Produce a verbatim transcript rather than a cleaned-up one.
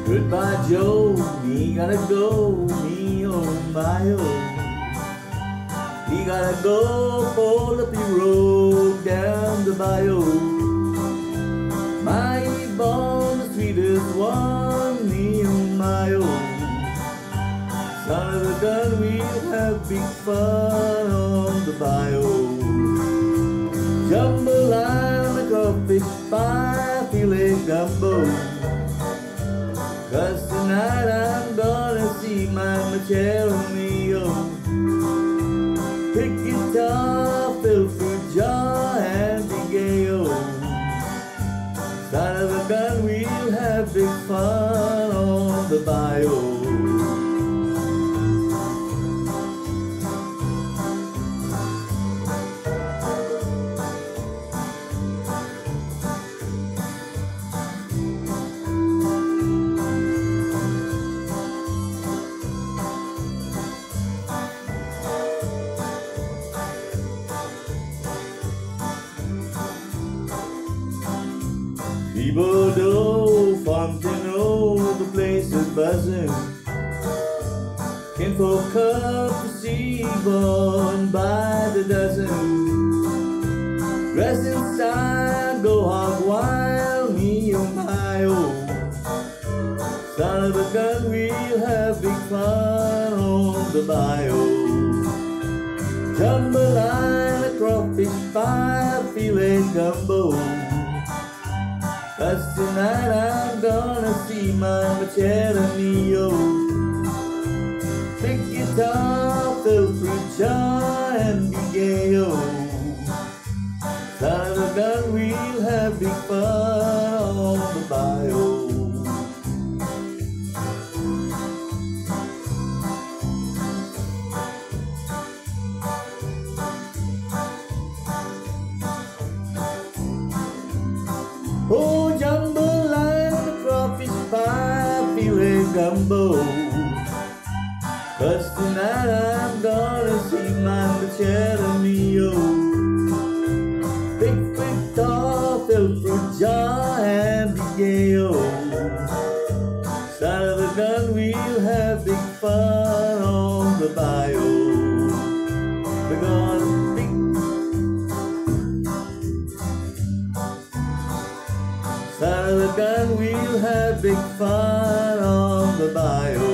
Goodbye, Joe, me gotta go, me oh my oh. We gotta go for the big road down the bayou. My born the sweetest one, me oh my oh. Son of a gun, we'll have big fun on the bayou. Jambalaya, the crawfish pie, filet gumbo. Cause tonight I'm gonna see my Michelle Mio. Pick guitar, fill fruit jar, and be gay-o. Son of a gun, we'll have big fun on the bayou. People know, Fontano, the place is buzzing. Kinfolk up to see born by the dozen. Dressed in style, go hog wild, me oh my oh. Son of a gun, we'll have big fun on the bayou. Jambalaya, crawfish pie, filet gumbo. Cause tonight I'm gonna see my Michelle Mio. Pick guitar, fill fruit jar, and be gay-o. Son of a gun, we'll have big fun on the bayou. Oh, jambalaya, the crawfish pie, filet gumbo. Cause tonight I'm gonna see my Michelle Mio. Big quick tall, fill fruit jar, and be gay-o. Son of a gun, we'll have big fun on the bayou. We're gonna Son of a gun, we'll have big fun on the bayou.